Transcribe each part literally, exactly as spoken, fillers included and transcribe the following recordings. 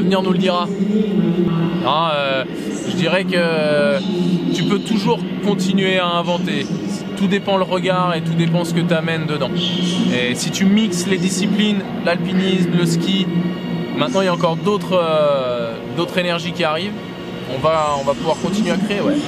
l'avenir nous le dira. Non, euh, je dirais que euh, tu peux toujours continuer à inventer. Tout dépend le regard et tout dépend ce que tu amènes dedans. Et si tu mixes les disciplines, l'alpinisme, le ski, maintenant il y a encore d'autres euh, d'autres énergies qui arrivent, on va, on va pouvoir continuer à créer, ouais.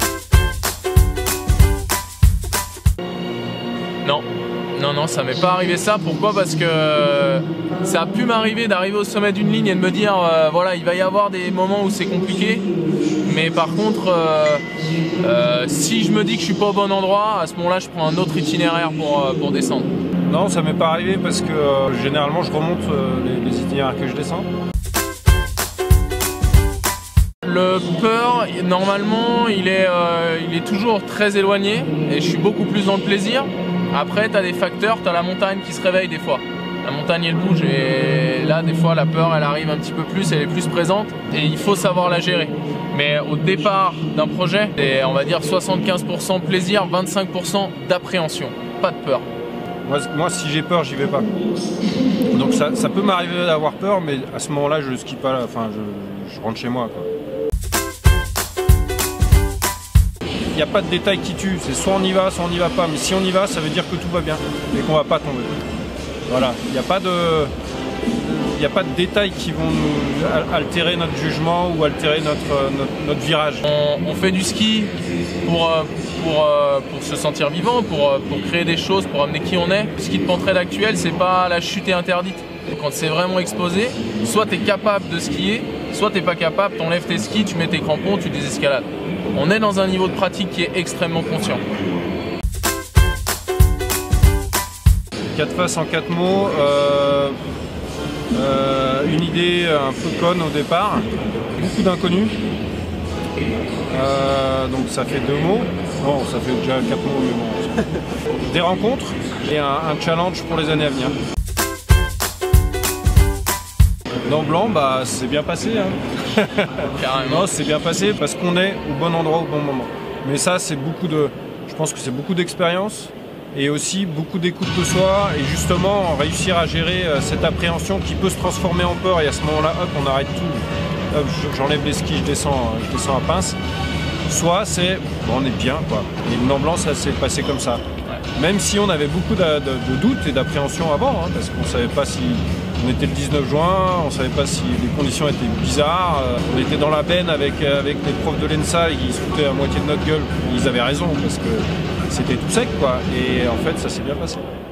Non, non, non, ça m'est pas arrivé ça. Pourquoi? Parce que ça a pu m'arriver d'arriver au sommet d'une ligne et de me dire, euh, voilà, il va y avoir des moments où c'est compliqué. Mais par contre, euh, euh, si je me dis que je suis pas au bon endroit, à ce moment-là, je prends un autre itinéraire pour, euh, pour descendre. Non, ça m'est pas arrivé parce que euh, généralement, je remonte euh, les, les itinéraires que je descends. Le peur, normalement, il est, euh, il est toujours très éloigné et je suis beaucoup plus dans le plaisir. Après, tu as des facteurs, tu as la montagne qui se réveille des fois. La montagne, elle bouge et là, des fois, la peur, elle arrive un petit peu plus, elle est plus présente et il faut savoir la gérer. Mais au départ d'un projet, c'est, on va dire, soixante-quinze pour cent plaisir, vingt-cinq pour cent d'appréhension, pas de peur. Moi, moi si j'ai peur, j'y vais pas. Donc ça, ça peut m'arriver d'avoir peur, mais à ce moment-là, je skie pas, enfin, je, je rentre chez moi, quoi. Il n'y a pas de détail qui tue, c'est soit on y va, soit on n'y va pas. Mais si on y va, ça veut dire que tout va bien et qu'on va pas tomber. Voilà, il n'y a pas de... Il n'y a pas de détails qui vont nous altérer notre jugement ou altérer notre, notre, notre virage. On, on fait du ski pour, pour, pour se sentir vivant, pour, pour créer des choses, pour amener qui on est. Le ski de pentraide actuel, c'est pas la chute est interdite. Quand c'est vraiment exposé, soit tu es capable de skier, soit tu n'es pas capable, tu enlèves tes skis, tu mets tes crampons, tu désescalades. On est dans un niveau de pratique qui est extrêmement conscient. Quatre faces en quatre mots. Euh... Euh, une idée un peu conne au départ, beaucoup d'inconnus, euh, donc ça fait deux mots, bon ça fait déjà quatre mots mais bon, des rencontres et un, un challenge pour les années à venir. Dans Blanc, bah c'est bien passé, hein. Carrément. C'est bien passé parce qu'on est au bon endroit au bon moment, mais ça c'est beaucoup de, je pense que c'est beaucoup d'expérience. Et aussi beaucoup d'écoute de soi et justement réussir à gérer cette appréhension qui peut se transformer en peur et à ce moment-là, hop, on arrête tout, hop, j'enlève les skis, je descends, je descends à pince. Soit c'est, bon, on est bien quoi. Et le Mont Blanc, ça s'est passé comme ça. Ouais. Même si on avait beaucoup de, de, de doutes et d'appréhension avant, hein, parce qu'on ne savait pas si on était le dix-neuf juin, on ne savait pas si les conditions étaient bizarres. On était dans la benne avec, avec les profs de l'ENSA qui se foutaient à moitié de notre gueule. Ils avaient raison parce que c'était tout sec quoi, et en fait ça s'est bien passé.